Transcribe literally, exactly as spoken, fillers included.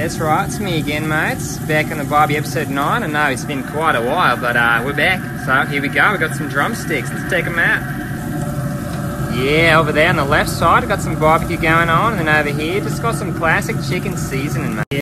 That's right, it's me again, mates. Back on the Barbie episode nine. I know it's been quite a while, but uh, we're back. So here we go, we've got some drumsticks. Let's take them out. Yeah, over there on the left side, we've got some barbecue going on. And then over here, just got some classic chicken seasoning, mate.